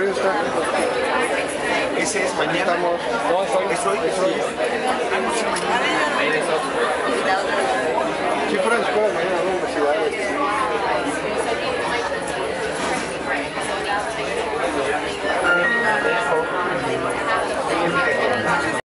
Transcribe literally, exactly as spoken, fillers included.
está. Ese es mañana. Estamos. No, es hoy. Es hoy. Es hoy.